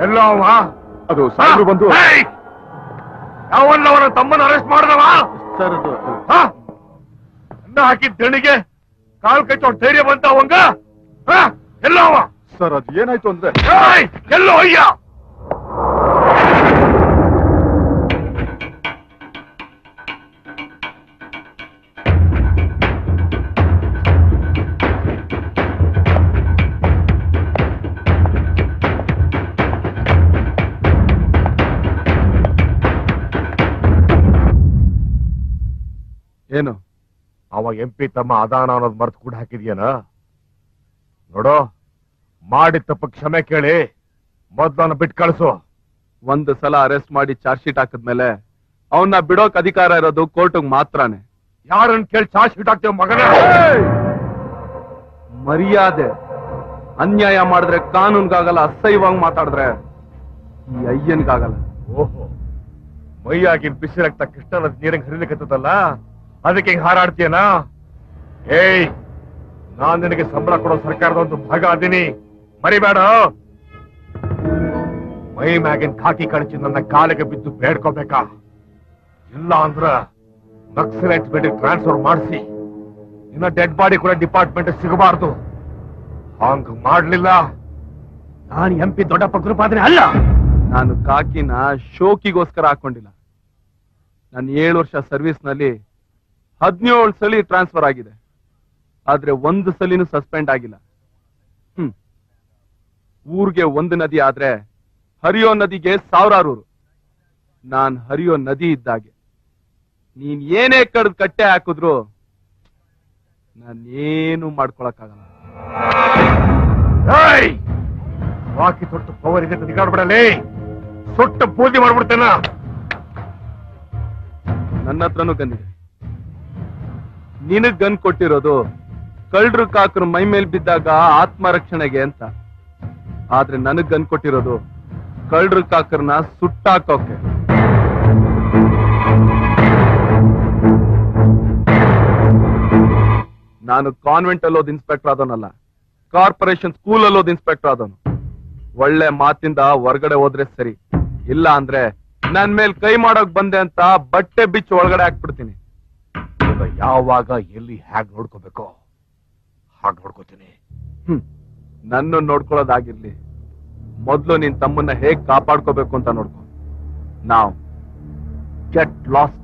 ಎಲ್ಲ ಅದು ಸಾಹೇಬ್ರು ಬಂದು ಯಾವನ್ನವರ ತಮ್ಮನ ಅರೆಸ್ಟ್ ಮಾಡಿದವ ಸರ್. ಅದು ಅನ್ನ ಹಾಕಿದ ದಣಿಗೆ ಕಾಲ್ ಕಚ್ಚೋ ಧೈರ್ಯ ಬಂತ ಅವಂಗ ಎಲ್ಲವ ಸರ್. ಅದು ಏನಾಯ್ತು ಅಂದ್ರೆ ಎಲ್ಲೋ ಅಯ್ಯ ಏನು ಅವ MP ತಮ್ಮ ಅದಾನ ಅನ್ನೋದು ಮರ್ತು ಕೂಡ ಹಾಕಿದ್ಯೇನ? ನೋಡೋ, ಮಾಡಿದ ತಪ್ಪ ಕ್ಷಮೆ ಕೇಳಿ ಮೊದ್ಲನ್ನ ಬಿಟ್ಟು ಕಳಿಸು. ಒಂದು ಸಲ ಅರೆಸ್ಟ್ ಮಾಡಿ ಚಾರ್ಜ್ ಶೀಟ್ ಹಾಕಿದ್ಮೇಲೆ ಅವನ್ನ ಬಿಡೋಕ್ ಅಧಿಕಾರ ಇರೋದು ಕೋರ್ಟ್ಗೆ ಮಾತ್ರನೇ. ಯಾರನ್ನ ಕೇಳಿ ಚಾರ್ಜ್ ಶೀಟ್ ಹಾಕ್ತೇವ ಮಗನ? ಮರ್ಯಾದೆ. ಅನ್ಯಾಯ ಮಾಡಿದ್ರೆ ಕಾನೂನ್ಗಾಗಲ್ಲ, ಅಸಹ್ಯವಾಗಿ ಮಾತಾಡಿದ್ರೆ ಈ ಅಯ್ಯನ್ಗಾಗಲ್ಲ. ಓಹೋ, ಮೈಯಾಗಿನ ಬಿಸಿ ರಕ್ತ ಕೃಷ್ಣನ ನೀರಂಗ್ ಹರಿಲಿಕ್ಕತ್ತದಲ್ಲ, ಅದಕ್ಕೆ ಹಿಂಗ್ ಹಾರಾಡ್ತೀಯನಾ? ಏಯ್, ನಾನ್ ನಿನಗೆ ಸಂಬಳ ಕೊಡೋ ಸರ್ಕಾರದ ಒಂದು ಭಾಗ ಅದೀನಿ, ಮರಿಬೇಡ. ಮೈ ಮ್ಯಾಗಿನ ಖಾಕಿ ಕಳಚಿ ನನ್ನ ಕಾಲಿಗೆ ಬಿದ್ದು ಬೇಡ್ಕೋಬೇಕಾ? ಇಲ್ಲ ಅಂದ್ರ ನಕ್ಸಲೈಟ್ ಬೇಡಿ ಟ್ರಾನ್ಸ್ಫರ್ ಮಾಡಿಸಿ ಇನ್ನ ಡೆಡ್ ಬಾಡಿ ಕೂಡ ಡಿಪಾರ್ಟ್ಮೆಂಟ್ ಸಿಗಬಾರ್ದು. ಹಂಗ ಮಾಡ್ಲಿಲ್ಲ ನಾನು MP ದೊಡ್ಡಪ್ಪ ಗುರುಪಾದನೆ ಅಲ್ಲ. ನಾನು ಕಾಕಿನ ಶೋಕಿಗೋಸ್ಕರ ಹಾಕೊಂಡಿಲ್ಲ. ನಾನು 7 ವರ್ಷ ಸರ್ವಿಸ್ ನಲ್ಲಿ 17 ಸಲ ಟ್ರಾನ್ಸ್ಫರ್ ಆಗಿದೆ, ಆದ್ರೆ ಒಂದು ಸಲಿನೂ ಸಸ್ಪೆಂಡ್ ಆಗಿಲ್ಲ. ಊರ್ಗೆ ಒಂದು ನದಿ ಆದ್ರೆ ಹರಿಯೋ ನದಿಗೆ 1000 ಊರು. ನಾನ್ ಹರಿಯೋ ನದಿ ಇದ್ದಾಗೆ. ನೀನ್ ಏನೇ ಕಡ್ದು ಕಟ್ಟೆ ಹಾಕಿದ್ರು ನಾನೇನು ಮಾಡ್ಕೊಳಕ್ಕಾಗಲ್ಲ. ಬಾಕಿ ತೊಟ್ಟು ಪವರ್ ಇದೆ ನಿಗಾಡ್ಬಿಡಲೇ, ಸೊಟ್ಟು ಪೂಜೆ ಮಾಡ್ಬಿಡ್ತೇನ. ನನ್ನ ಹತ್ರನೂ ಗನ್ನಿದೆ. ನಿನಗ್ ಗನ್ ಕೊಟ್ಟಿರೋದು ಕಳ್ರು ಕಾಕರು ಮೈ ಮೇಲ್ ಬಿದ್ದಾಗ ಆತ್ಮರಕ್ಷಣೆಗೆ ಅಂತ, ಆದ್ರೆ ನನಗ್ ಗನ್ ಕೊಟ್ಟಿರೋದು ಕಳ್ರು ಕಾಕರ್ನ ಸುಟ್ಟಾಕೋಕೆ. ನಾನು ಕಾನ್ವೆಂಟ್ ಅಲ್ಲೋದ್ ಇನ್ಸ್ಪೆಕ್ಟರ್ ಆದವನಲ್ಲ, ಕಾರ್ಪೊರೇಷನ್ ಸ್ಕೂಲ್ ಅಲ್ಲೋದ್ ಇನ್ಸ್ಪೆಕ್ಟರ್ ಆದವನು. ಒಳ್ಳೆ ಮಾತಿಂದ ಹೊರಗಡೆ ಹೋದ್ರೆ ಸರಿ, ಇಲ್ಲ ಅಂದ್ರೆ ನನ್ ಮೇಲ್ ಕೈ ಮಾಡೋಕ್ ಬಂದೆ ಅಂತ ಬಟ್ಟೆ ಬಿಚ್ಚಿ ಒಳಗಡೆ ಹಾಕ್ಬಿಡ್ತೀನಿ. ಯಾವಾಗ ಎಲ್ಲಿ ಹ್ಯಾಗ್ ನೋಡ್ಕೋಬೇಕೋ ಹಾಗೆ ನೋಡ್ಕೋತೀನಿ. ನನ್ನ ನೋಡ್ಕೊಳ್ಳೋದಾಗಿರ್ಲಿ, ಮೊದ್ಲು ನಿನ್ ತಮ್ಮನ್ನ ಹೇಗ್ ಕಾಪಾಡ್ಕೋಬೇಕು ಅಂತ ನೋಡ್ಕೊ. ನಾವ್ ಗೆಟ್ ಲಾಸ್ಟ್.